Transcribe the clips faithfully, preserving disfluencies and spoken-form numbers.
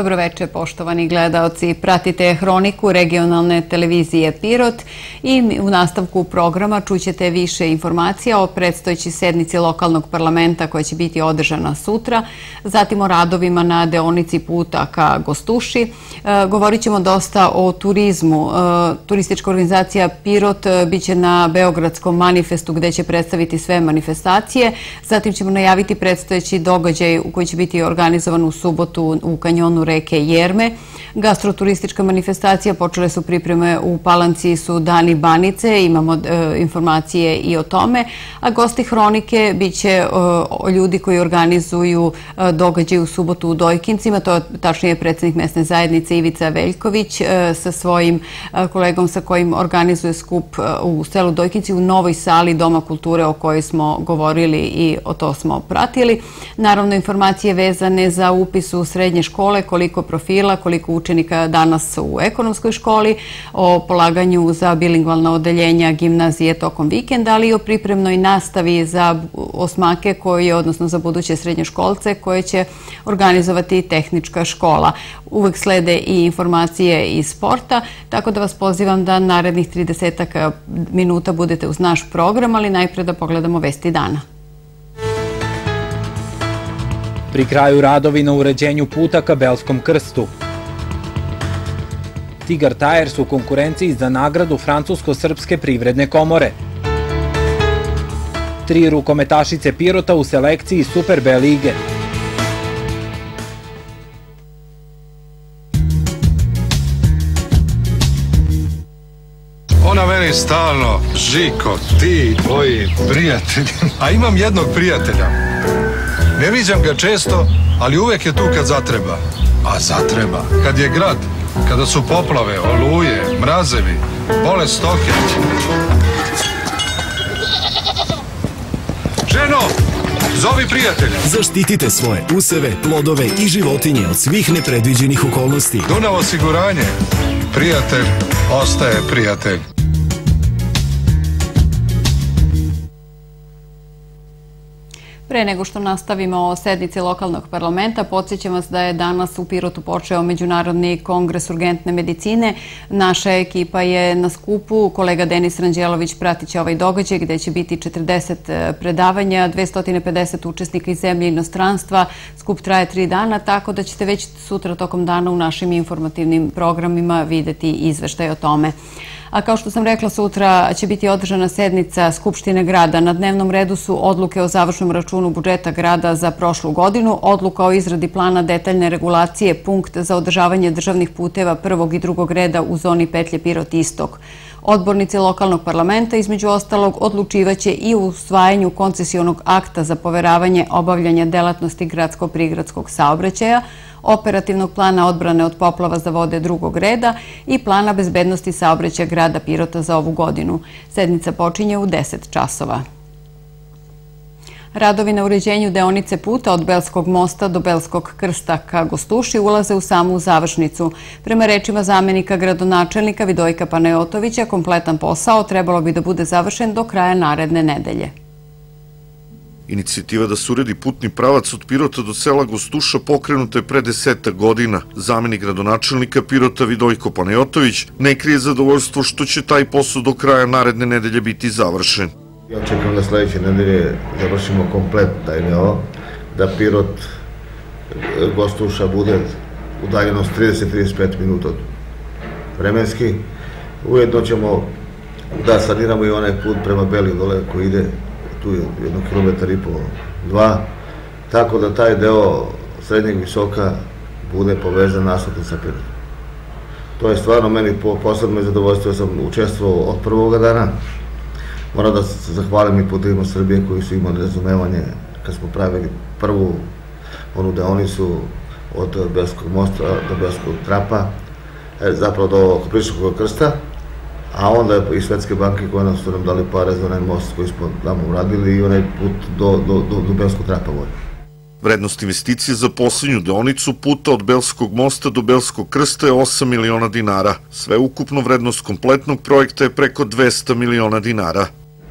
Dobroveče, poštovani gledaoci. Pratite hroniku regionalne televizije Pirot i u nastavku programa čućete više informacija o predstojeći sednici lokalnog parlamenta koja će biti održana sutra, zatim o radovima na deonici puta ka Gostuši. Govorit ćemo dosta o turizmu. Turistička organizacija Pirot biće na Beogradskom manifestu gde će predstaviti sve manifestacije. Zatim ćemo najaviti predstojeći događaj u koji će biti organizovan u subotu u kanjonu reke Jerme. Gastroturistička manifestacija, počele su pripreme u Palanci, su Dani Banice, imamo e, informacije i o tome, a gosti hronike biće e, ljudi koji organizuju e, događaj u subotu u Dojkincima, to je tačnije predsjednik mesne zajednice Ivica Veljković e, sa svojim e, kolegom sa kojim organizuje skup e, u selu Dojkinci u novoj sali Doma kulture o kojoj smo govorili i o to smo pratili. Naravno, informacije vezane za upis u srednje škole, koliko profila, koliko učenika danas u ekonomskoj školi, o polaganju za bilingvalna odeljenja gimnazije tokom vikenda, ali i o pripremnoj nastavi za osmake, koji, odnosno za buduće srednjoškolce koje će organizovati tehnička škola. Uvek slede i informacije iz sporta, tako da vas pozivam da narednih tridesetak minuta budete uz naš program, ali najpre da pogledamo vesti dana. Pri kraju radovi na uređenju puta ka Belskom Krstu. Tigar Tires u konkurenciji za nagradu Francusko-srpske privredne komore. Tri rukometašice Pirota u selekciji Super B lige. Ona meni stalno, Žiko, ti, tvoji prijatelji. A imam jednog prijatelja. Ne viđam ga često, ali uvek je tu kad zatreba. A zatreba. Kad je grad, kada su poplave, oluje, mrazevi, bole stoke. Ženo, zovi prijatelja. Zaštitite svoje useve, plodove i životinje od svih nepredviđenih okolnosti. Dunav osiguranje. Prijatelj ostaje prijatelj. Pre nego što nastavimo o sednici lokalnog parlamenta, podsjećam vas da je danas u Pirotu počeo Međunarodni kongres urgentne medicine. Naša ekipa je na skupu, kolega Denis Ranđelović pratit će ovaj događaj gde će biti četrdeset predavanja, dvesta pedeset učesnika iz zemlje i inostranstva. Skup traje tri dana, tako da ćete već sutra tokom dana u našim informativnim programima videti izveštaj o tome. A kao što sam rekla, sutra će biti održana sednica Skupštine grada. Na dnevnom redu su odluke o završnom računu budžeta grada za prošlu godinu, odluka o izradi plana detaljne regulacije, punkt za održavanje državnih puteva prvog i drugog reda u zoni petlje Pirot Istok. Odbornici lokalnog parlamenta, između ostalog, odlučivaće i u usvajanju koncesionog akta za poveravanje obavljanja delatnosti gradsko-prigradskog saobraćaja, operativnog plana odbrane od poplava za vode drugog reda i plana bezbednosti saobraćaja grada Pirota za ovu godinu. Sednica počinje u deset časova. Radovi na uređenju deonice puta od Belskog mosta do Belskog Krsta ka Gostuši ulaze u samu završnicu. Prema rečima zamenika gradonačelnika Vidojka Panajotovića, kompletan posao trebalo bi da bude završen do kraja naredne nedelje. Inicijativa da se uredi putni pravac od Pirota do sela Gostuša pokrenuta je pre desetak godina. Zamenik gradonačelnika Pirota Vidojko Panajotović ne krije zadovoljstvo što će taj posao do kraja naredne nedelje biti završen. Ja očekujem da sledeće nedelje završimo komplet taj deo, da Pirot Gostuša bude udaljenost trideset do trideset pet minuta vremenski. Ujedno ćemo da saniramo i onaj put prema Beli dole koji ide, tu je jedno kilometar i po, dva, tako da taj deo srednjeg visoka bude povezan asfaltom sa Pirotom. To je stvarno meni posebno zadovoljstvo, ja sam učestvovao od prvoga dana. Moram da se zahvalim i Putevima Srbije koji su imali razumevanje kad smo pravili prvu onu deonicu od Belskog mosta do Belskog trapa, zapravo do Kopriškog krsta, a onda i Svetske banke koje nam su nam dali pare za onaj most koji smo tamo uradili i onaj put do, do, do, do Belskog trapa vode. Vrednost investicije za poslednju deonicu puta od Belskog mosta do Belskog krsta je osam miliona dinara. Sve ukupno vrednost kompletnog projekta je preko dvesta miliona dinara.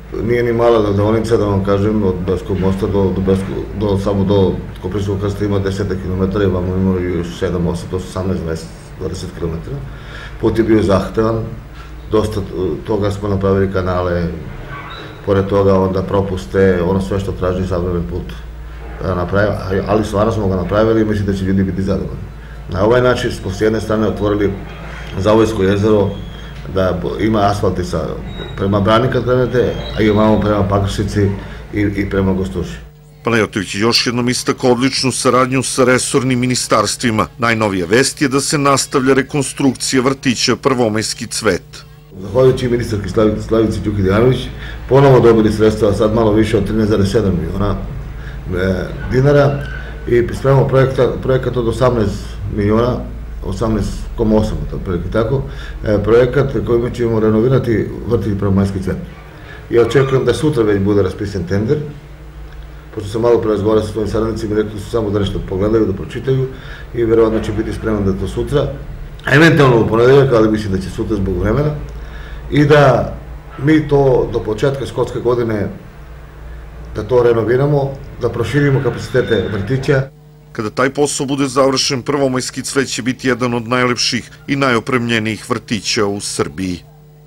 Nije ni mala deonica, da vam kažem, od Beskog mosta do, do, Besko, do samo do Koprivskog krsta ima deset kilometara, imamo imamo još sedam, osam, osamnaest, dvadeset kilometara. Put je bio zahtevan, dosta toga smo napravili kanale, pored toga onda propuste, ono sve što traži savremen put napravili, ali stvarno smo ga napravili i mislim da će ljudi biti zadovoljni. Na ovaj način smo s jedne strane otvorili Zavojsko jezero, da ima asfalti sa, prema Brani kad krenete, a imamo prema Pakrašici i, i prema Gostuši. Panajotović je još jednom istakao odličnu saradnju sa resornim ministarstvima. Najnovija vest je da se nastavlja rekonstrukcija vrtića Prvomajski cvet. Zahvaljujući ministarki Slavici Đuki-Dijanović, ponovo dobili sredstva, sad malo više od trinaest zarez sedam miliona dinara i spremamo projekat od osamnaest miliona, osamnaest zarez osam, tako, projekat kojim ćemo renovirati vrtić Prvomajski cvet. I očekujem da sutra već bude raspisan tender, pošto sam malo prerazgovarao sa svojim saradnicima, rekli su samo da nešto pogledaju, da pročitaju i verovatno će biti spreman da to sutra, eventualno u ponedeljak, ali mislim da će sutra zbog vremena, i da mi to do početka školske godine, da to renoviramo, da proširimo kapacitete vrtića. Kada taj posao bude završen, Prvomajski cvet će biti jedan od najlepših i najopremljenijih vrtića u Srbiji.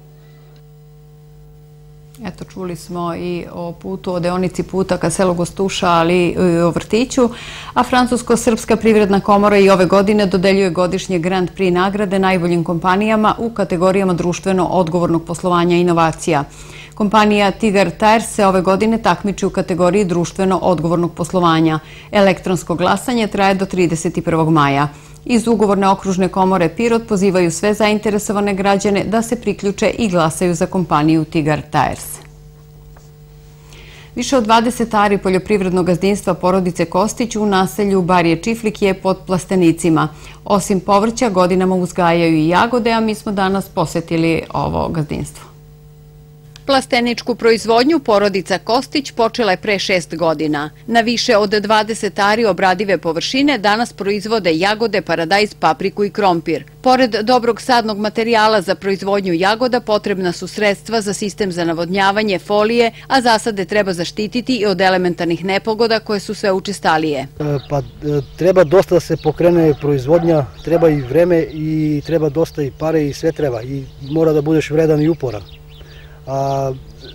Eto, čuli smo i o putu, o deonici puta ka selu Gostuša, ali i o vrtiću. A Francusko-Srpska privredna komora i ove godine dodeljuje godišnje Grand Prix nagrade najboljim kompanijama u kategorijama društveno odgovornog poslovanja i inovacija. Kompanija Tigar Tires se ove godine takmiči u kategoriji društveno odgovornog poslovanja. Elektronsko glasanje traje do trideset prvog maja. Iz ugovorne okružne komore Pirot pozivaju sve zainteresovane građane da se priključe i glasaju za kompaniju Tigar Tires. Više od dvadeset ari poljoprivrednog gazdinstva porodice Kostić u naselju Barije Čiflik je pod plastenicima. Osim povrća, godinama uzgajaju i jagode, a mi smo danas posetili ovo gazdinstvo. Plasteničku proizvodnju porodica Kostić počela je pre šest godina. Na više od dvadeset ari obradive površine danas proizvode jagode, paradajz, papriku i krompir. Pored dobrog sadnog materijala za proizvodnju jagoda potrebna su sredstva za sistem za navodnjavanje, folije, a zasade treba zaštititi i od elementarnih nepogoda koje su sve učestalije. Pa treba dosta da se pokrene proizvodnja, treba i vreme i treba dosta i pare i sve treba i mora da budeš vredan i uporan. A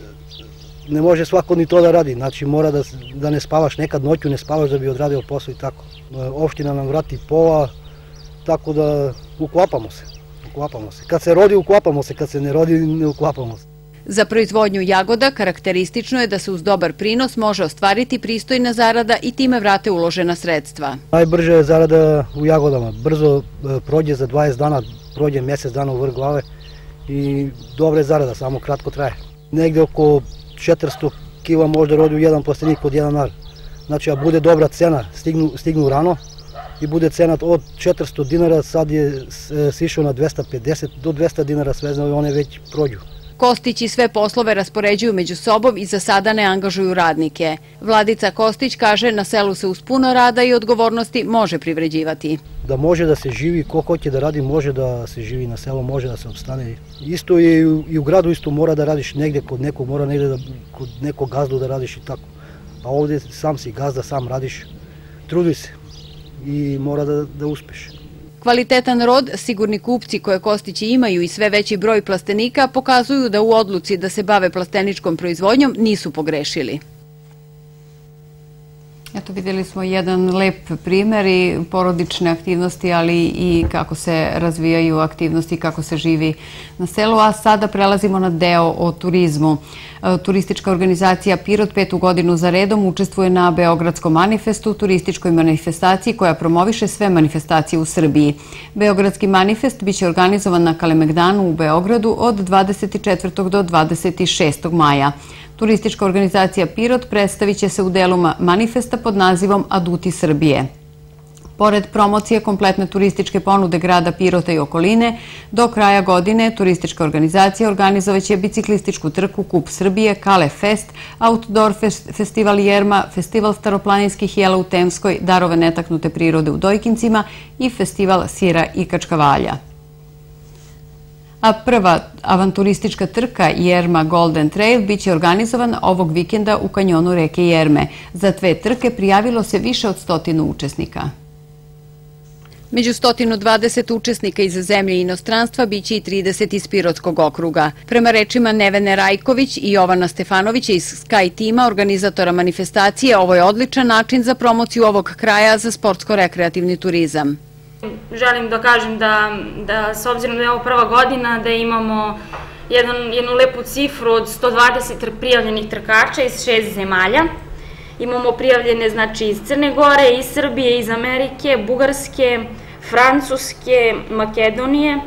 ne može svako ni to da radi, znači mora da, da ne spavaš, nekad noću ne spavaš da bi odradio posao i tako. Opština nam vrati pola, tako da uklapamo se, uklapamo se. Kad se rodi uklapamo se, kad se ne rodi ne uklapamo se. Za proizvodnju jagoda karakteristično je da se uz dobar prinos može ostvariti pristojna zarada i time vrate uložena sredstva. Najbrže je zarada u jagodama, brzo prođe za dvadeset dana, prođe mjesec dana u vrh glave i dobra je zarada, samo kratko traje. Negde oko četiristo kila možda rodi u jedan plastenik od jedan ar. Znači, a bude dobra cena, stignu, stignu rano i bude cena od četiristo dinara, sad je sišao na dvesta pedeset do dvesta dinara, sve znao i one već prođu. Kostići sve poslove raspoređuju među sobom i za sada ne angažuju radnike. Vladica Kostić kaže na selu se uz puno rada i odgovornosti može privređivati. Da može da se živi, ko hoće da radi, može da se živi na selu, može da se opstane. Isto je i u gradu isto mora da radiš negde kod nekog, mora negde da, kod nekog gazdu da radiš i tako. A ovdje sam si gazda, sam radiš, trudi se i mora da, da uspeš. Kvalitetan rod, sigurni kupci koje Kostići imaju i sve veći broj plastenika pokazuju da u odluci da se bave plasteničkom proizvodnjom nisu pogrešili. Eto, vidjeli smo jedan lep primjer i porodične aktivnosti, ali i kako se razvijaju aktivnosti, kako se živi na selu. A sada prelazimo na deo o turizmu. Turistička organizacija Pirot petu godinu za redom učestvuje na Beogradskom manifestu, turističkoj manifestaciji koja promoviše sve manifestacije u Srbiji. Beogradski manifest biće organizovan na Kalemegdanu u Beogradu od dvadeset četvrtog do dvadeset šestog maja. Turistička organizacija Pirot predstavit će se u delu manifesta pod nazivom Aduti Srbije. Pored promocije kompletne turističke ponude grada Pirota i okoline, do kraja godine turistička organizacija organizovaće biciklističku trku Kup Srbije, Kale Fest, Outdoor festival Jerma, festival staroplaninskih jela u Temskoj, darove netaknute prirode u Dojkincima i festival sira i kačkavalja. A prva avanturistička trka Jerma Golden Trail biće organizovan ovog vikenda u kanjonu reke Jerme. Za dve trke prijavilo se više od stotinu učesnika. Među stotinu dvadeset učesnika iz zemlje i inostranstva biće i trideset iz Pirotskog okruga. Prema rečima Nevene Rajković i Jovana Stefanovića iz Sky tima, organizatora manifestacije, ovo je odličan način za promociju ovog kraja za sportsko-rekreativni turizam. Želim da kažem da, da s obzirom da je ovo prva godina, da imamo jedan, jednu lepu cifru od sto dvadeset prijavljenih trkača iz šest zemalja. Imamo prijavljene znači iz Crne Gore, iz Srbije, iz Amerike, Bugarske, Francuske, Makedonije.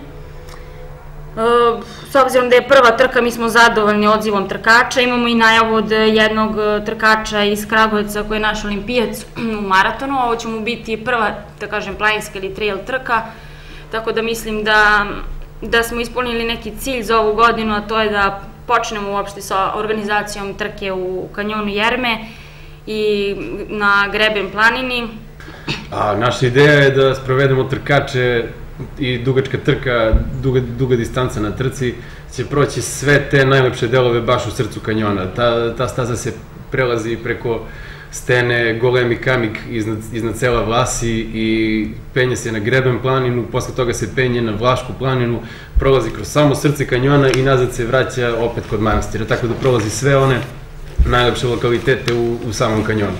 S obzirom da je prva trka, mi smo zadovoljni odzivom trkača. Imamo i najavu od jednog trkača iz Kragujevca koji je naš olimpijac u maratonu. Ovo će mu biti prva, da kažem, planinska ili trail trka. Tako da mislim da, da smo ispunili neki cilj za ovu godinu, a to je da počnemo uopšte sa organizacijom trke u kanjonu Jerme i na Greben planini. A naša ideja je da sprovedemo trkače i dugačka trka, duga, duga distanca na trci će proći sve te najlepše delove baš u srcu kanjona. Ta, ta staza se prelazi preko stene Golemi Kamik iznad, iznad sela Vlasi i penje se na Greben planinu, posle toga se penje na Vlašku planinu, prolazi kroz samo srce kanjona i nazad se vraća opet kod manastira, tako da prolazi sve one najlepše lokalitete u, u samom kanjonu.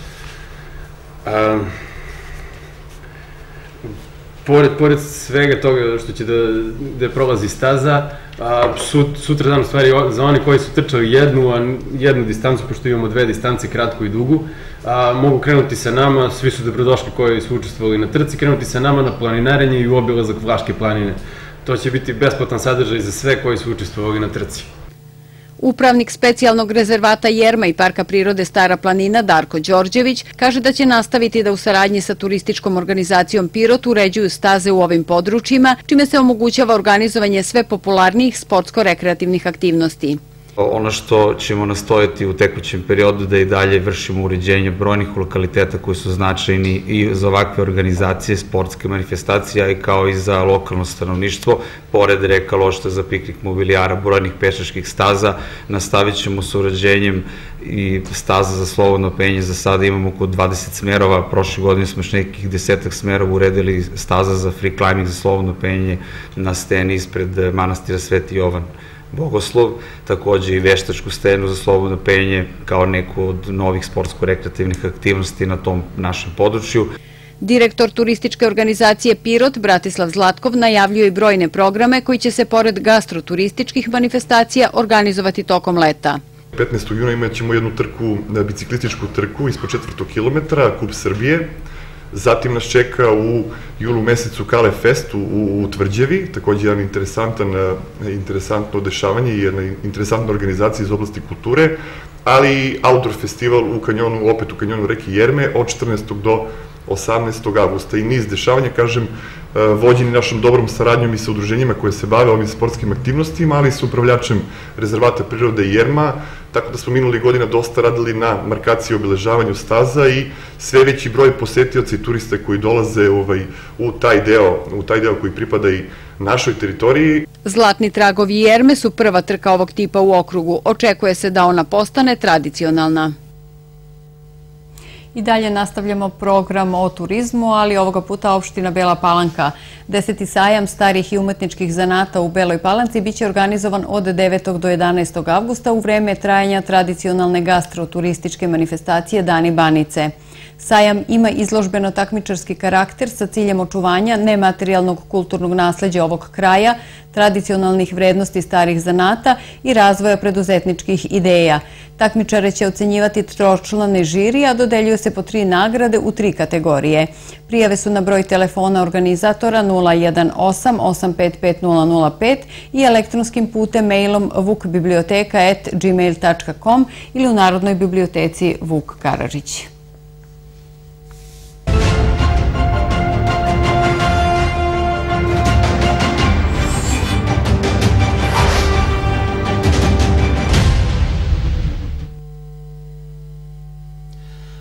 A, pored, pored svega toga što će da, da prolazi staza, a, sut, sutra dan u stvari za one koji su trčali jednu, a jednu distancu, pošto imamo dve distance, kratku i dugu, a, mogu krenuti sa nama, svi su dobrodošli koji su učestvovali na trci, krenuti sa nama na planinarenje i u obilazak Vlaške planine. To će biti besplatan sadržaj za sve koji su učestvovali na trci. Upravnik specijalnog rezervata Jerma i Parka prirode Stara planina Darko Đorđević kaže da će nastaviti da u saradnji sa turističkom organizacijom Pirot uređuju staze u ovim područjima, čime se omogućava organizovanje sve popularnijih sportsko-rekreativnih aktivnosti. Ono što ćemo nastojati u tekućem periodu da i dalje vršimo uređenje brojnih lokaliteta koji su značajni i za ovakve organizacije, sportske manifestacije, i kao i za lokalno stanovništvo. Pored reka lošta za piknik mobilijara, brojnih pešačkih staza, nastavit ćemo sa uređenjem i staza za slobodno penje. Za sada imamo oko dvadeset smerova, prošle godine smo još nekih desetak smerova uredili staza za free climbing, za slobodno penje na steni ispred manastira Sveti Jovan Bogoslov, takođe i veštačku stenu za slobodno penje kao neku od novih sportsko-rekreativnih aktivnosti na tom našem području. Direktor turističke organizacije Pirot, Bratislav Zlatkov, najavljuje i brojne programe koji će se pored gastroturističkih manifestacija organizovati tokom leta. petnaestog juna imat ćemo jednu trku, biciklističku trku ispod četvrtog kilometra, Kup Srbije. Zatim nas čeka u julu mesecu Kale Fest u, u Tvrđevi, takođe jedan interesantan, interesantno dešavanje i jedna interesantna organizacija iz oblasti kulture, ali i outdoor festival u kanjonu, opet u kanjonu reke Jerme od četrnaestog do osamnaestog avgusta i niz dešavanja, kažem, vođeni našom dobrom saradnjom i sa udruženjima koje se bave ovim sportskim aktivnostima, ali i sa upravljačem rezervata prirode Jerma, tako da smo minuli godina dosta radili na markaciji i obeležavanju staza i sve veći broj posetioca i turista koji dolaze ovaj, u taj deo, u taj deo koji pripada i našoj teritoriji. Zlatni tragovi Jerme su prva trka ovog tipa u okrugu. Očekuje se da ona postane tradicionalna. I dalje nastavljamo program o turizmu, ali ovoga puta opština Bela Palanka. Deseti sajam starih i umetničkih zanata u Beloj Palanci biće organizovan od devetog do jedanaestog avgusta u vreme trajanja tradicionalne gastroturističke manifestacije Dani Banice. Sajam ima izložbeno-takmičarski karakter sa ciljem očuvanja nematerijalnog kulturnog nasleđa ovog kraja, tradicionalnih vrednosti starih zanata i razvoja preduzetničkih ideja. Takmičare će ocenjivati tročlani žiri, a dodeljuje se po tri nagrade u tri kategorije. Prijave su na broj telefona organizatora nula jedan osam osam pet pet nula nula pet i elektronskim putem mailom vukbiblioteka at gmail tačka com ili u Narodnoj biblioteci Vuk Karadžić.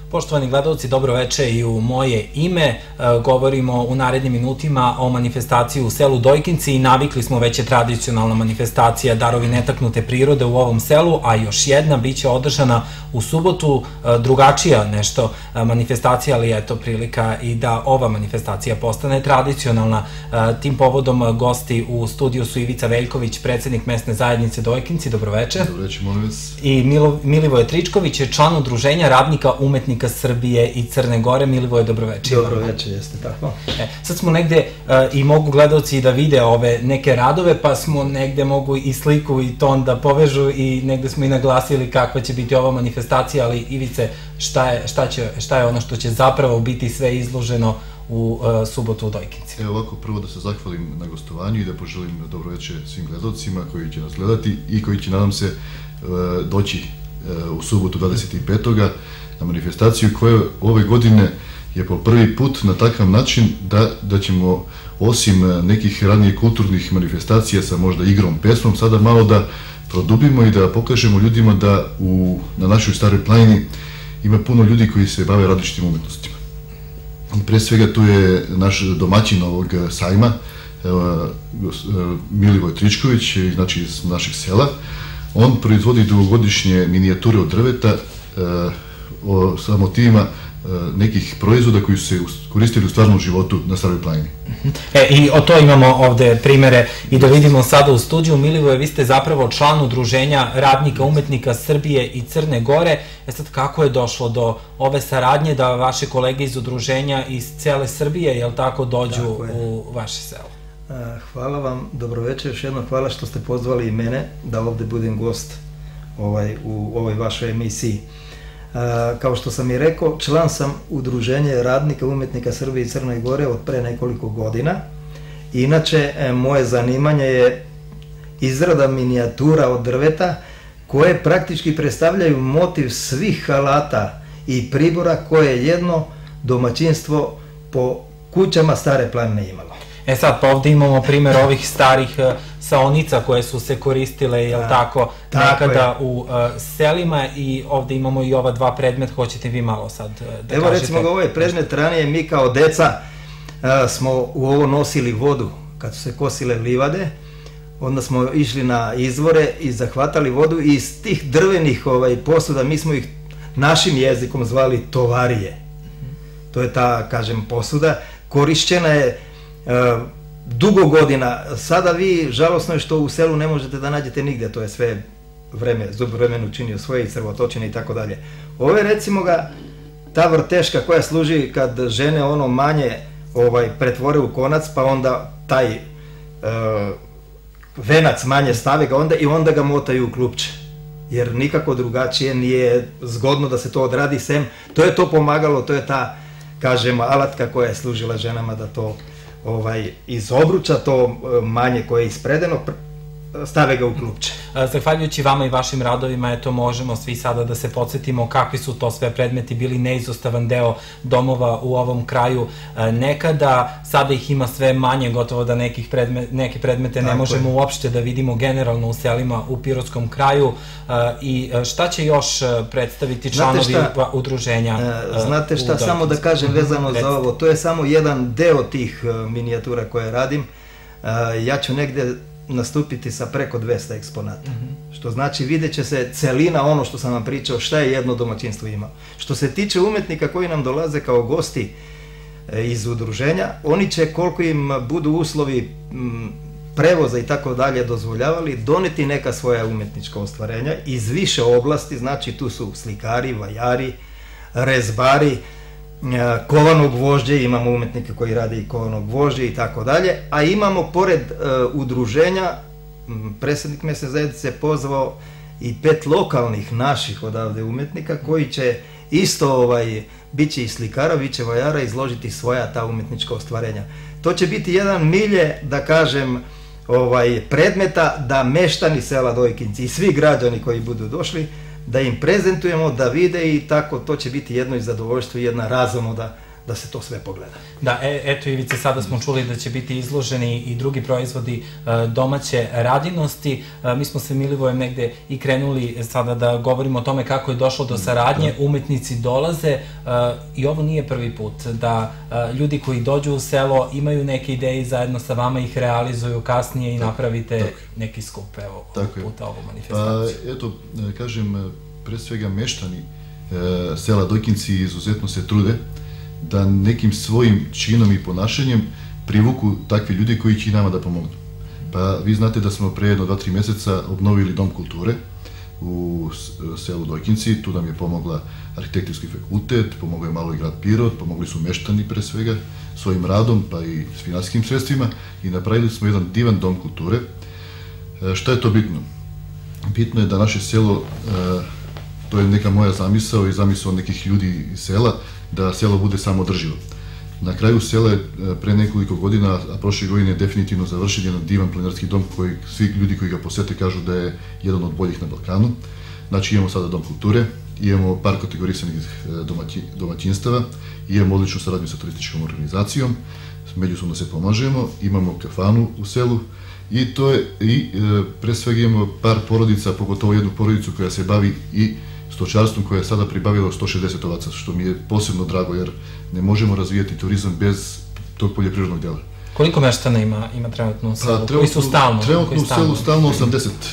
Poštovani gledalci, dobro veče i u moje ime. Govorimo u narednim minutima o manifestaciji u selu Dojkinci i navikli smo, već je tradicionalna manifestacija Darovi netaknute prirode u ovom selu, a još jedna biće održana u subotu, drugačija nešto manifestacija, ali eto prilika i da ova manifestacija postane tradicionalna. Tim povodom gosti u studiju su Ivica Veljković, predsednik mesne zajednice Dojkinci, dobro veče. Dobro veče, molim vas. I Milivoje Tričković je član Udruženja radnika umetnika Srbije i Crne Gore. Milivoje, dobroveče. Dobroveče, jeste tako. Sad smo negde i mogu gledalci da vide ove neke radove, pa smo negde mogu i sliku i ton da povežu i negde smo i naglasili kakva će biti ova manifestacija, ali Ivice, šta je ono što će zapravo biti sve izloženo u subotu u Dojkinci? Evo ovako, prvo da se zahvalim na gostovanju i da poželim dobroveče svim gledalcima koji će nas gledati i koji će, nadam se, doći u subotu dvadeset petog na manifestaciju koja ove godine je po prvi put na takav način da ćemo, osim nekih ranije kulturnih manifestacija sa možda igrom, pesmom, sada malo da produbimo i da pokažemo ljudima da na našoj Staroj planini ima puno ljudi koji se bave različitim umetnostima. Pre svega tu je naš domaćin ovog sajma, Milivoj Tričković, znači iz našeg sela. On proizvodi dugogodišnje minijature od drveta sa motivima nekih proizvoda koji su se koristili u stvarnom životu na Staroj planini. I o to imamo ovde primere i da vidimo sada u studiju. Milivoje, vi ste zapravo član Udruženja radnika umetnika Srbije i Crne Gore. E sad, kako je došlo do ove saradnje da vaše kolege iz udruženja iz cele Srbije, jel tako, dođu u vaše selo? Hvala vam, dobroveče, još jedno hvala što ste pozvali i mene da ovde budem gost u ovoj vašoj emisiji. Kao što sam i rekao, član sam Udruženja radnika umetnika Srbije i Crne Gore od pre nekoliko godina. Inače, moje zanimanje je izrada minijatura od drveta koje praktički predstavljaju motiv svih alata i pribora koje jedno domaćinstvo po kućama Stare planine imalo. E sad, pa ovde imamo primjer ovih starih saonica koje su se koristile, jel tako, nekada u selima, i ovde imamo i ova dva predmeta, hoćete vi malo sad da kažete? Evo recimo ga ovaj predmet, ranije mi kao deca smo u ovo nosili vodu kad su se kosile livade, onda smo išli na izvore i zahvatali vodu i iz tih drvenih posuda, mi smo ih našim jezikom zvali tovarije. To je ta, kažem, posuda, korišćena je dugo godina. Sada vi, žalosno je što u selu ne možete da nađete nigde, to je sve vreme, zub vremenu činio svoje i crvotočine i tako dalje. Ove, recimo ga, ta vrteška koja služi kad žene ono manje pretvore u konac, pa onda taj venac manje stave ga onda i onda ga motaju u klupče. Jer nikako drugačije nije zgodno da se to odradi, sem to je to pomagalo, to je ta, kažem, alatka koja je služila ženama da to iz obruča, to manje koje je ispredeno, stave ga u klupče. Zahvaljujući vama i vašim radovima, eto, možemo svi sada da se podsjetimo kakvi su to sve predmeti bili neizostavan deo domova u ovom kraju nekada. Sada ih ima sve manje, gotovo da neke predmete ne možemo uopšte da vidimo generalno u selima u Pirotskom kraju. I šta će još predstaviti članovi udruženja? Znate šta, samo da kažem vezano za ovo, to je samo jedan deo tih minijatura koje radim. Ja ću negde nastupiti sa preko dvesta eksponata. Što znači, vidjet će se celina, ono što sam vam pričao, šta je jedno domaćinstvo imao. Što se tiče umetnika koji nam dolaze kao gosti iz udruženja, oni će, koliko im budu uslovi prevoza i tako dalje dozvoljavali, doneti neka svoja umetnička ostvarenja iz više oblasti, znači tu su slikari, vajari, rezbari, kovanog gvožđe, imamo umetnike koji rade i kovanog gvožđe i tako dalje, a imamo pored udruženja, predsjednik mesne zajednice pozvao i pet lokalnih naših odavde umetnika koji će isto, bit će i slikara, bit će vajara, izložiti svoja ta umetnička ostvarenja. To će biti jedan milje, da kažem, predmeta da meštani sela Dojkinci i svi građani koji budu došli, da im prezentujemo, da vide, i tako to će biti jedno i zadovoljstvo i jedna razonoda da se to sve pogleda. Da, eto Ivice, sada smo čuli da će biti izloženi i drugi proizvodi domaće radinosti. Mi smo se Milivojem negde i krenuli sada da govorimo o tome kako je došlo do saradnje. Umetnici dolaze i ovo nije prvi put da ljudi koji dođu u selo imaju neke ideje i zajedno sa vama ih realizuju kasnije i napravite neki skup, evo, ovog puta ovu manifestaciju. Pa, eto, kažem, pre svega meštani sela Dojkinci izuzetno se trude da nekim svojim činom i ponašanjem privuku takvi ljudi koji će i nama da pomognu. Pa vi znate da smo pre jedno dva tri meseca obnovili Dom kulture u selu Dojkinci, tu nam je pomogla Arhitektonski fakultet, pomogao je malo i grad Pirot, pomogli su meštani pre svega svojim radom pa i s finansijskim sredstvima i napravili smo jedan divan Dom kulture. Šta je to bitno? Bitno je da naše selo, to je neka moja zamisao i zamisao nekih ljudi iz sela, da selo bude samoodrživo. Na kraju sela je pre nekoliko godina, a prošle godine je definitivno završen jedan divan planinarski dom koji svi ljudi koji ga posete kažu da je jedan od boljih na Balkanu. Znači imamo sada Dom kulture, imamo par kategorisanih domaćinstava, imamo odličnu saradnju sa turističkom organizacijom, međusobno se pomažemo, imamo kafanu u selu i to je, i pre svega imamo par porodica, pogotovo jednu porodicu koja se bavi i stočarstvom koja je sada pribavila sto šezdeset ovaca, što mi je posebno drago jer ne možemo razvijati turizam bez tog poljoprivrednog dela. Koliko meštana ima, ima trenutno u selu? Koji su stalno? Trenutno u selu stalno osamdeset,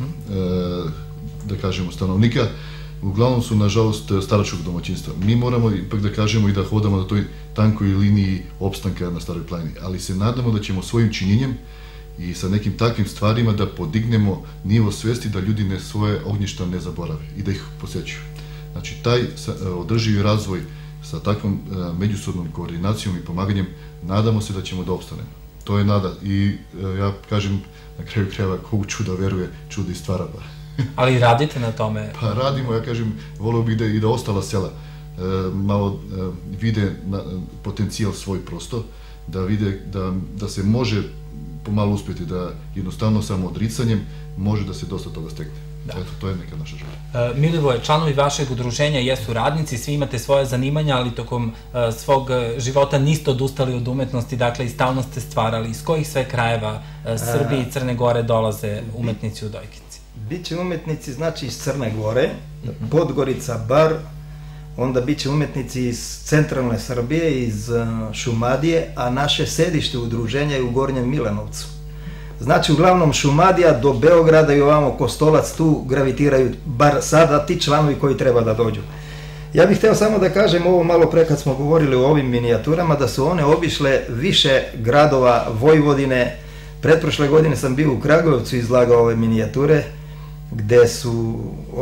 da kažemo, stanovnika. Uglavnom su, nažalost, staračkog domaćinstva. Mi moramo ipak da kažemo i da hodamo na toj tankoj liniji opstanka na Staroj planini, ali se nadamo da ćemo svojim činjenjem i sa nekim takvim stvarima da podignemo nivo svesti da ljudi ne svoje ognjišta ne zaborave i da ih posećuju. Znači, taj održivi razvoj sa takvom međusobnom koordinacijom i pomaganjem, nadamo se da ćemo da opstanemo. To je nada i ja kažem, na kraju krajeva, ko čuda veruje, čuda i stvara. Ali radite na tome? Pa radimo, ja kažem, volio bih i da ostala sela malo vide potencijal svoj prosto, da vide da se može pomalo uspjeti, da jednostavno samo odricanjem može da se dosta toga stekne. Eto, to je neka naša želja. Milivoje, članovi vašeg udruženja jesu radnici, svi imate svoje zanimanja, ali tokom svog života niste odustali od umetnosti, dakle i stalno ste stvarali. Iz kojih sve krajeva Srbije i Crne Gore dolaze umetnici u Dojkinci? Biće umetnici, znači, iz Crne Gore, Podgorica, Bar, onda biće umetnici iz centralne Srbije, iz Šumadije, a naše sedište udruženja je u Gornjem Milanovcu. Znači, uglavnom Šumadija do Beograda i ovamo Kostolac, tu gravitiraju bar sada ti članovi koji treba da dođu. Ja bih hteo samo da kažem ovo malo pre kad smo govorili o ovim minijaturama, da su one obišle više gradova Vojvodine. Pretprošle godine sam bio u Kragujevcu i izlagao ove minijature, gde su,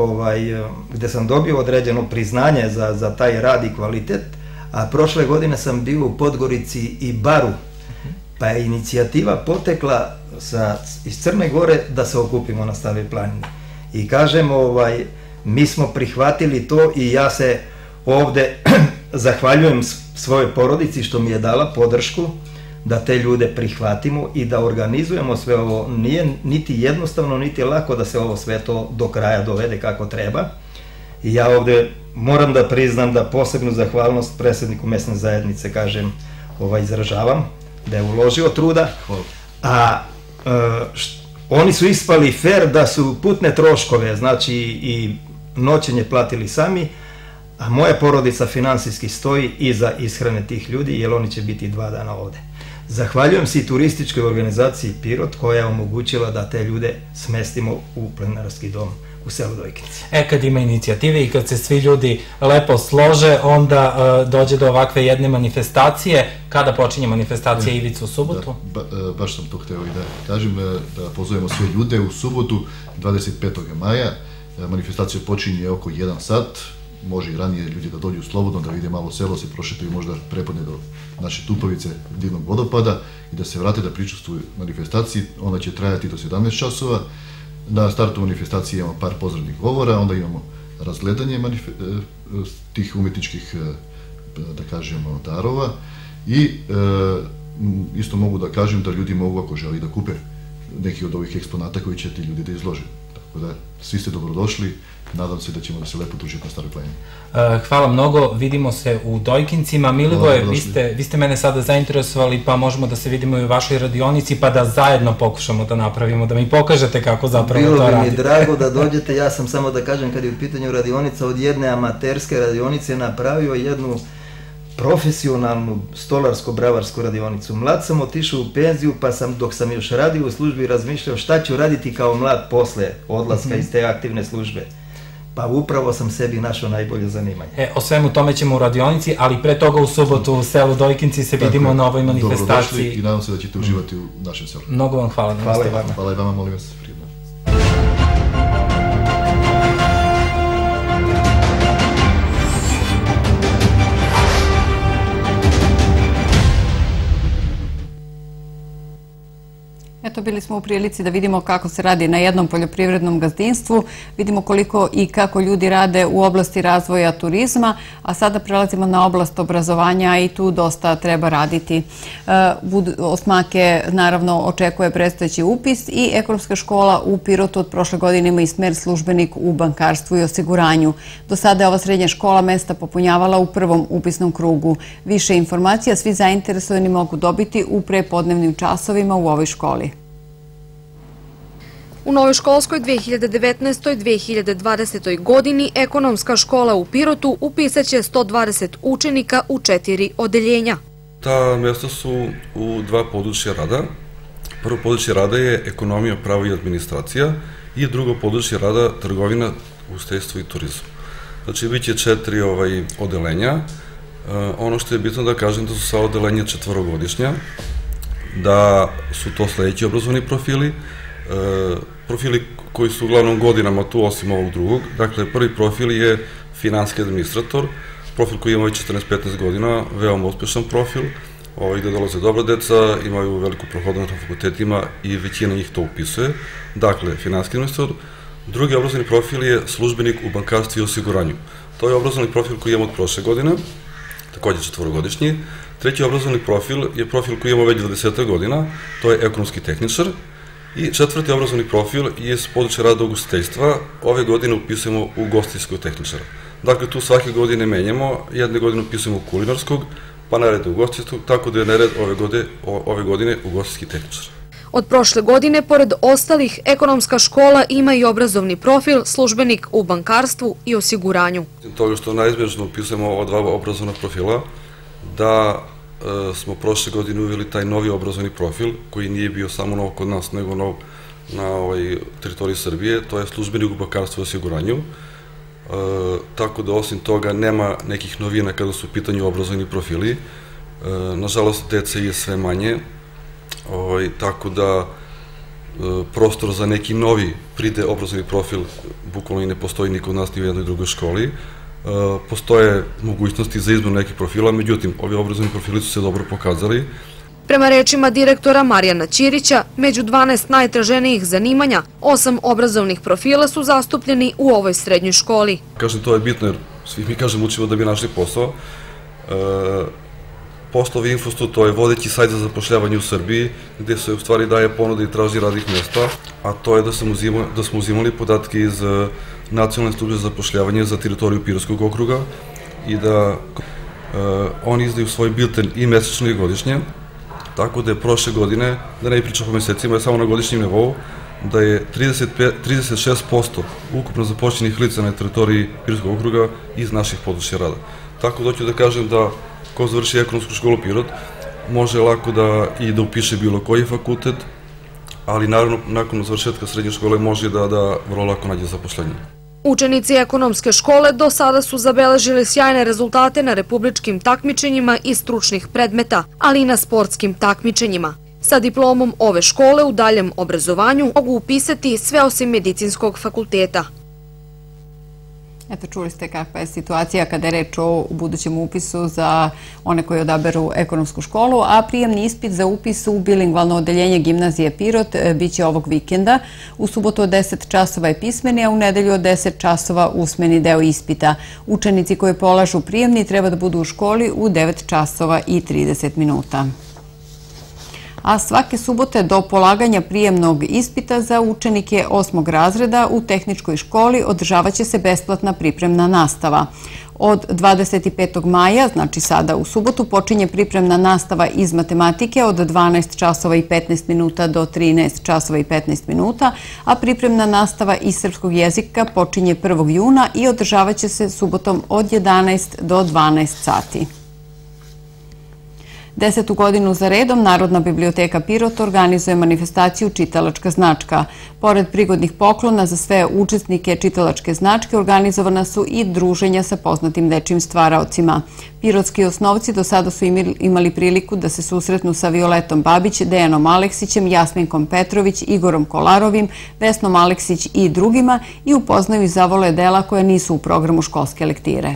gde sam dobio određeno priznanje za taj rad i kvalitet, a prošle godine sam bio u Podgorici i Baru, pa je inicijativa potekla iz Crne Gore da se okupimo na Staroj planini. I kažem, mi smo prihvatili to i ja se ovde zahvaljujem svojoj porodici što mi je dala podršku da te ljude prihvatimo i da organizujemo sve ovo. Nije niti jednostavno, niti lako da se ovo sve to do kraja dovede kako treba. I ja ovde moram da priznam da posebnu zahvalnost predsjedniku mesne zajednice, kažem, izražavam, da je uložio truda, a oni su ispali fer da su putne troškove, znači i noćenje platili sami, a moja porodica finansijski stoji iza ishrane tih ljudi, jer oni će biti dva dana ovde. Zahvaljujem se i turističkoj organizaciji Pirot koja je omogućila da te ljude smestimo u plenarski dom u selu Dojkinci. E, kad ima inicijative i kad se svi ljudi lepo slože, onda dođe do ovakve jedne manifestacije. Kada počinje manifestacija, Ivica, u subotu? Baš sam to hteo i da kažem, da pozovemo sve ljude u subotu, dvadeset petog maja. Manifestacija počinje oko jedan sat. Može i ranije ljudi da dođu slobodno, da vide malo selo, se prošetaju možda prepodne do naše Tupovice, divnog vodopada i da se vrate da pričustvuju manifestaciji. Ona će trajati do sedamnaest časova. Na startu manifestacije imamo par pozdravnih govora, onda imamo razgledanje tih umetničkih, da kažemo, darova i isto mogu da kažem da ljudi mogu, ako želi, da kupe neki od ovih eksponata koji će ti ljudi da izlože. Tako da, svi ste dobrodošli, nadam se da ćemo da se lepo družiti na Staroj planini. Hvala mnogo, vidimo se u Dojkincima. Milivoje, vi ste mene sada zainteresovali, pa možemo da se vidimo i u vašoj radionici, pa da zajedno pokušamo da napravimo, da mi pokažete kako zapravo to radite. Bilo bi mi drago da dođete, ja sam samo da kažem kad je u pitanju radionica, od jedne amaterske radionice napravio jednu profesionalnu stolarsko-bravarsku radionicu. Mlad sam otišao u penziju, pa sam, dok sam još radio u službi, razmišljao šta ću raditi kao mlad posle odlaska iz te aktivne službe. Pa upravo sam sebi našao najbolje zanimanje. E, o svemu tome ćemo u radionici, ali pre toga u subotu u selu Dojkinci se vidimo na ovoj manifestaciji. Dobrodošli i nadam se da ćete uživati u našem selu. Mnogo vam hvala. Hvala i vama. Hvala i vama, molim vas. Prijedno. Eto, bili smo u prilici da vidimo kako se radi na jednom poljoprivrednom gazdinstvu, vidimo koliko i kako ljudi rade u oblasti razvoja turizma, a sada prelazimo na oblast obrazovanja i tu dosta treba raditi. Osmake naravno očekuje predstojeći upis i ekonomska škola u Pirotu od prošle godine ima i smer službenik u bankarstvu i osiguranju. Do sada je ova srednja škola mesta popunjavala u prvom upisnom krugu. Više informacija svi zainteresovani mogu dobiti u prepodnevnim časovima u ovoj školi. U novoj školskoj dve hiljade devetnaestoj dve hiljade dvadesetoj godini ekonomska škola u Pirotu upisat će sto dvadeset učenika u četiri odeljenja. Ta mjesta su u dva područja rada. Prvo područje rada je ekonomija, pravo i administracija i drugo područje rada trgovina, ugostiteljstvo i turizam. Znači, bit će četiri odeljenja. Ono što je bitno da kažem da su sva odeljenja četvorogodišnja, da su to sledeći obrazovni profili, profili koji su uglavnom godinama tu osim ovog drugog. Dakle, prvi profil je finansijski administrator, profil koji ima već četrnaest do petnaest godina, veoma uspešan profil, gde dolaze dobra deca, imaju veliku prohodnost na fakultetima i većina njih to upisuje. Dakle, finansijski administrator. Drugi obrazovni profil je službenik u bankarstvu i osiguranju. To je obrazovni profil koji imamo od prošle godine, takođe četvorogodišnji. Treći obrazovni profil je profil koji imamo već dvadeset godina, to je ekonomski tehničar. I četvrti obrazovni profil je s područja rada ugostiteljstva. Ove godine upisujemo ugostiteljskog tehničara. Dakle, tu svake godine menjamo, jedne godine upisujemo kulinarskog, pa nared ugostiteljskog, tako da je nared ove godine ugostiteljski tehničar. Od prošle godine, pored ostalih, ekonomska škola ima i obrazovni profil službenik u bankarstvu i osiguranju. Toga što naizmježno upisujemo ova dva obrazovna profila, da smo prošle godine uveli taj novi obrazovni profil, koji nije bio samo nov kod nas, nego nov na teritoriji Srbije, to je službenik u bankarstvu i osiguranju. Tako da osim toga nema nekih novina kada su u pitanju obrazovni profili. Nažalost, dece je sve manje, tako da prostor za neki novi pride obrazovni profil bukvalno i ne postoji ni kod nas ni u jednoj drugoj školi. Postoje mogućnosti za izbor nekih profila, međutim, ovi obrazovni profili su se dobro pokazali. Prema rečima direktora Marijana Ćirića, među dvanaest najtraženijih zanimanja, osam obrazovnih profila su zastupljeni u ovoj srednjoj školi. Kažem, to je bitno jer svi mi kažem učimo da bi našli posao. Poslovi Infostu, to je vodeći sajt za zapošljavanje u Srbiji, gde se u stvari daje ponuda i traži radnih mjesta, a to je da smo uzimali podatke iz Nacionalne službe za zapošljavanje za teritoriju Pirotskog okruga i da oni izdaju svoj bilten i mesečno i godišnje, tako da je prošle godine, da ne pričam po mesecima, je samo na godišnjem nivou, da je trideset šest posto ukupno zapošljenih lica na teritoriji Pirotskog okruga iz naših područja rada. Tako da hoću da kažem da ko završi ekonomsku školu Pirot može lako da i da upiše bilo koji fakultet, ali naravno nakon završetka srednje škole može da vrlo lako nađe zaposlenje. Učenici ekonomske škole do sada su zabeležili sjajne rezultate na republičkim takmičenjima i stručnih predmeta, ali i na sportskim takmičenjima. Sa diplomom ove škole u daljem obrazovanju mogu upisati sve osim medicinskog fakulteta. Eto, čuli ste kakva je situacija kada je reč o budućem upisu za one koji odaberu ekonomsku školu, a prijemni ispit za upis u bilingvalno odeljenje gimnazije Pirot biće ovog vikenda. U subotu od deset časova je pismeni, a u nedelju od deset časova usmeni deo ispita. Učenici koji polažu prijemni treba da budu u školi u devet časova i trideset minuta. A svake subote do polaganja prijemnog ispita za učenike osmog razreda u tehničkoj školi održavaće se besplatna pripremna nastava. Od dvadeset petog maja, znači sada u subotu, počinje pripremna nastava iz matematike od dvanaest časova i petnaest minuta do trinaest časova i petnaest minuta, a pripremna nastava iz srpskog jezika počinje prvog juna i održavaće se subotom od jedanaest do dvanaest sati. Desetu godinu za redom Narodna biblioteka Pirot organizuje manifestaciju Čitalačka značka. Pored prigodnih poklona za sve učesnike čitalačke značke organizovana su i druženja sa poznatim dečijim stvaraocima. Pirotski osnovci do sada su imali priliku da se susretnu sa Violetom Babić, Dejanom Aleksićem, Jasminkom Petrović, Igorom Kolarovim, Vesnom Aleksić i drugima i upoznaju i zavole dela koja nisu u programu školske lektire.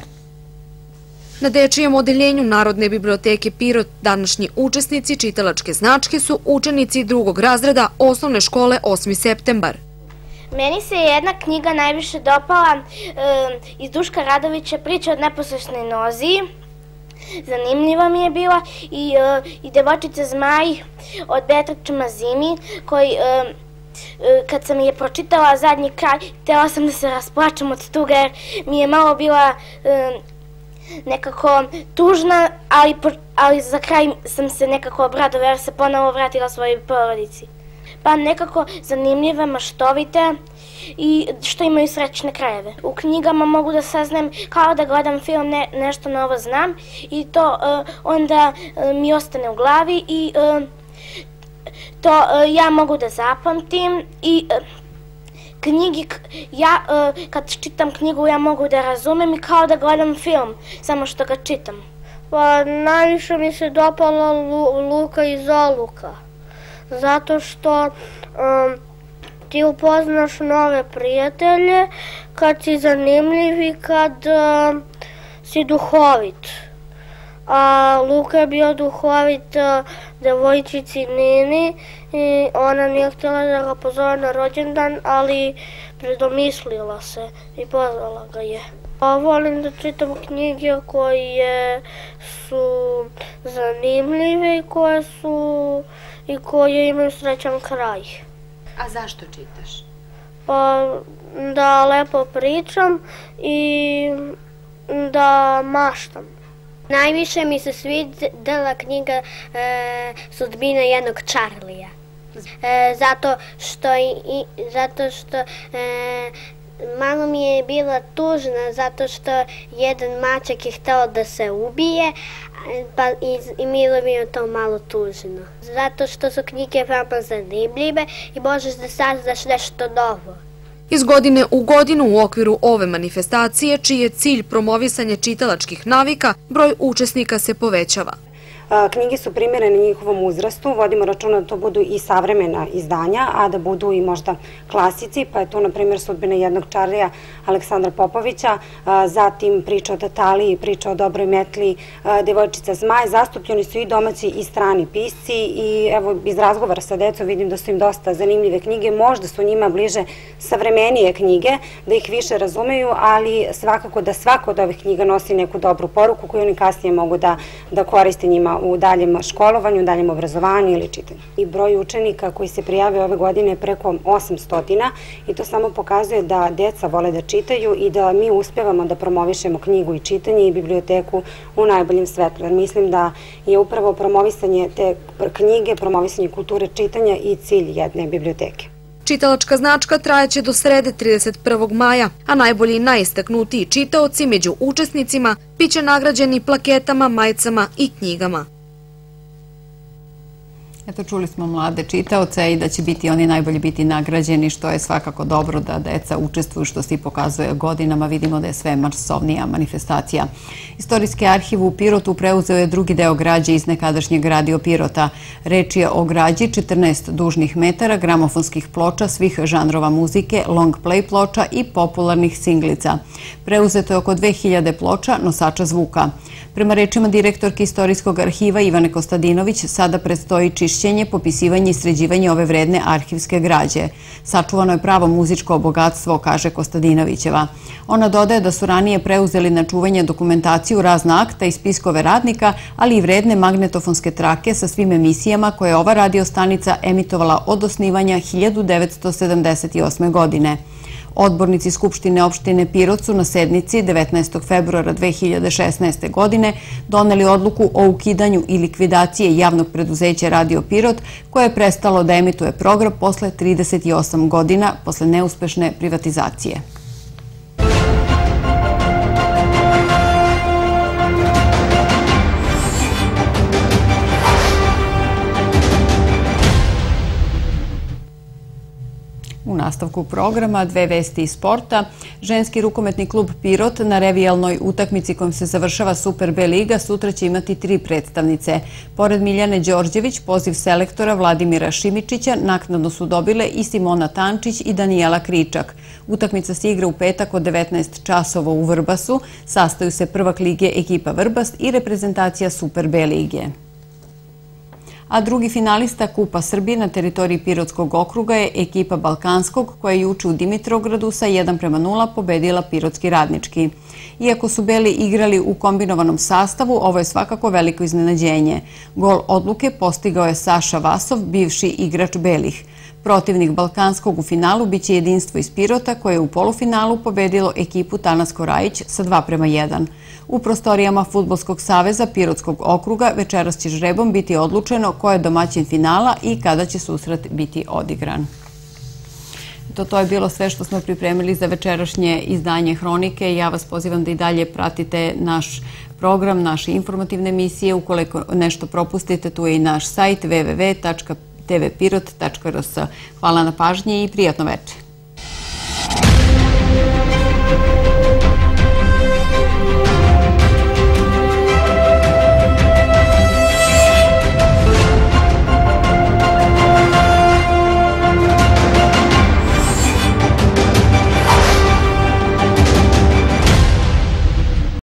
Na dečijem odeljenju Narodne biblioteke Pirot današnji učesnici čitalačke značke su učenici drugog razreda osnovne škole osmi septembar. Meni se jedna knjiga najviše dopala iz Duška Radovića, Priča od neposlušnoj nozi. Zanimljiva mi je bila i, i Devojčica zmaj od Beatrice Mazimi, koji kad sam je pročitala zadnji kraj, htjela sam da se rasplačem od tuga jer mi je malo bila nekako tužna, ali, ali za kraj sam se nekako obradovala jer se ponovo vratila svojoj porodici. Pa nekako zanimljive, maštovite i što imaju srećne krajeve. U knjigama mogu da saznam kao da gledam film, ne, nešto novo znam i to uh, onda uh, mi ostane u glavi i uh, to uh, ja mogu da zapamtim i uh, knjigi, ja uh, kad čitam knjigu ja mogu da razumem i kao da gledam film, samo što ga čitam. Pa najviše mi se dopala Lu, Luka iz Oluka, zato što um, ti upoznaš nove prijatelje, kad si zanimljiv i kad uh, si duhovit. A Luka je bio duhovit uh, devojčici Nini i ona nije htjela da ga pozove na rođendan, ali predomislila se i pozvala ga je. A volim da čitam knjige koje su zanimljive i koje su i koje imaju srećan kraj. A zašto čitaš? Pa da lepo pričam i da maštam. Najviše mi se svidela knjiga e, Sudbina jednog Čarlija. E, zato što, i, zato što e, malo mi je bila tužna, zato što jedan mačak je hteo da se ubije, pa i, i bilo mi je to malo tužno. Zato što su knjige veoma zanimljive i možeš da saznaš nešto novo. Iz godine u godinu u okviru ove manifestacije, čiji je cilj promovisanje čitalačkih navika, broj učesnika se povećava. Knjige su primjerene njihovom uzrastu, vodimo računa da to budu i savremena izdanja, a da budu i možda klasici, pa je to na primjer Sudbina jednog Čarlija Aleksandra Popovića, zatim Priča o Tataliji, Priča o Dobroj metli, Devojčica zmaj. Zastupljeni su i domaći i strani pisci i evo iz razgovora sa decom vidim da su im dosta zanimljive knjige, možda su njima bliže savremenije knjige, da ih više razumeju, ali svakako da svaka od ovih knjiga nosi neku dobru poruku koju oni kasnije mogu da, da koriste njima u daljem školovanju, u daljem obrazovanju ili čitanju. I broj učenika koji se prijave ove godine je preko osamsto i to samo pokazuje da deca vole da čitaju i da mi uspevamo da promovišemo knjigu i čitanje i biblioteku u najboljem svetlu. Jer mislim da je upravo promovisanje te knjige, promovisanje kulture čitanja i cilj jedne biblioteke. Čitalačka značka trajeće do srede trideset prvog maja, a najbolji i najistaknutiji čitaoci među učesnicima biće nagrađeni plaketama, majicama i knjigama. Eto, čuli smo mlade čitaoce i da će biti oni najbolji biti nagrađeni, što je svakako dobro da deca učestvuju, što se i pokazuje godinama. Vidimo da je sve masovnija manifestacija. Istorijski arhiv u Pirotu preuzeo je drugi deo građe iz nekadašnjeg Radio Pirota. Reč je o građi četrnaest dužnih metara, gramofonskih ploča svih žanrova muzike, long play ploča i popularnih singlica. Preuzeto je oko dve hiljade ploča nosača zvuka. Prema rečima direktorke Istorijskog arhiva Ivane Kostadinović, sada predstoji čišćenje, popisivanje i sređivanje ove vredne arhivske građe. Sačuvano je pravo muzičko bogatstvo, kaže Kostadinovićeva. Ona dodaje da su ranije preuzeli na čuvanje dokumentaciju razna akta i spiskove radnika, ali i vredne magnetofonske trake sa svim emisijama koje je ova radiostanica emitovala od osnivanja hiljadu devetsto sedamdeset osme. godine. Odbornici Skupštine opštine Pirot su na sednici devetnaestog februara dve hiljade šesnaeste. godine doneli odluku o ukidanju i likvidaciji javnog preduzeća Radio Pirot, koje je prestalo da emituje program posle trideset osam godina, posle neuspešne privatizacije. U nastavku programa dve vesti iz sporta. Ženski rukometni klub Pirot na revijalnoj utakmici kojom se završava Super B liga sutra će imati tri predstavnice. Pored Miljane Đorđević, poziv selektora Vladimira Šimičića naknadno su dobile i Simona Tančić i Danijela Kričak. Utakmica se igra u petak od devetnaest časova u Vrbasu. Sastaju se prvak lige ekipa Vrbas i reprezentacija Super B lige. A drugi finalista Kupa Srbije na teritoriji Pirotskog okruga je ekipa Balkanskog, koja je juče u Dimitrovgradu sa jedan prema nula pobedila Pirotski Radnički. Iako su Beli igrali u kombinovanom sastavu, ovo je svakako veliko iznenađenje. Gol odluke postigao je Saša Vasov, bivši igrač Belih. Protivnik Balkanskog u finalu biće Jedinstvo iz Pirota, koje je u polufinalu pobedilo ekipu Tanas Korajić sa dva prema jedan. U prostorijama Fudbalskog saveza Pirotskog okruga večeras će žrebom biti odlučeno ko je domaćin finala i kada će susret biti odigran. To, to je bilo sve što smo pripremili za večerašnje izdanje Hronike. Ja vas pozivam da i dalje pratite naš program, naše informativne emisije. Ukoliko nešto propustite, tu je i naš sajt w w w tačka t v pirot tačka r s. Hvala na pažnji i prijatno večer.